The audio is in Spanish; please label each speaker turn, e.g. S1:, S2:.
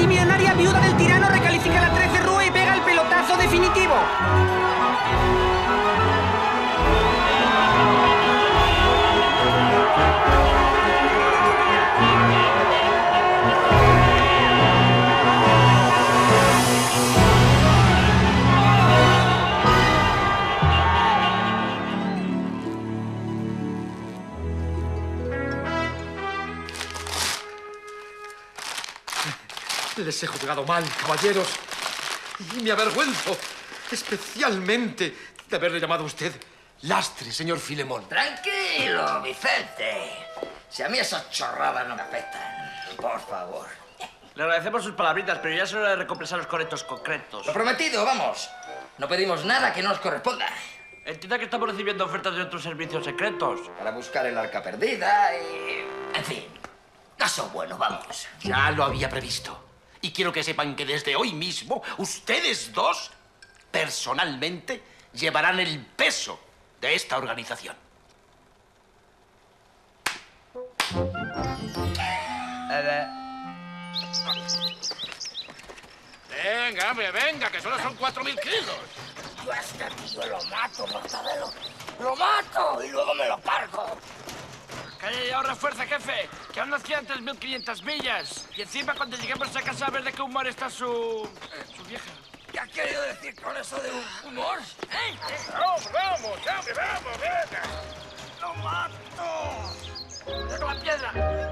S1: multimillonaria viuda del tirano recalifica la 13 Rúa y pega el pelotazo definitivo.
S2: Les he juzgado mal, caballeros. Y me avergüenzo especialmente de haberle llamado a usted lastre, señor Filemón.
S3: Tranquilo, Vicente. Si a mí esas chorradas no me afectan. Por favor.
S4: Le agradecemos sus palabritas, pero ya es hora de recompensar los correctos concretos.
S3: Lo prometido, vamos. No pedimos nada que no nos corresponda.
S4: Entienda que estamos recibiendo ofertas de otros servicios secretos.
S3: Para buscar el arca perdida y... En fin. Caso bueno, vamos.
S2: Ya lo había previsto. Y quiero que sepan que desde hoy mismo, ustedes dos, personalmente, llevarán el peso de esta organización.
S5: Venga, hombre, venga, que solo son 4.000 kilos.
S3: Yo a este tío lo mato, Mortadelo. Lo mato y luego me lo cargo.
S4: ¡Calla y ahorra fuerza, jefe! Que aún nos quedan 3.500 millas. Y encima, cuando lleguemos a casa, a ver de qué humor está su vieja.
S3: ¿Qué has querido decir con eso de humor?
S5: Vamos, vamos, hombre, vamos, venga.
S3: ¡Lo mato!
S4: ¡Deja la piedra!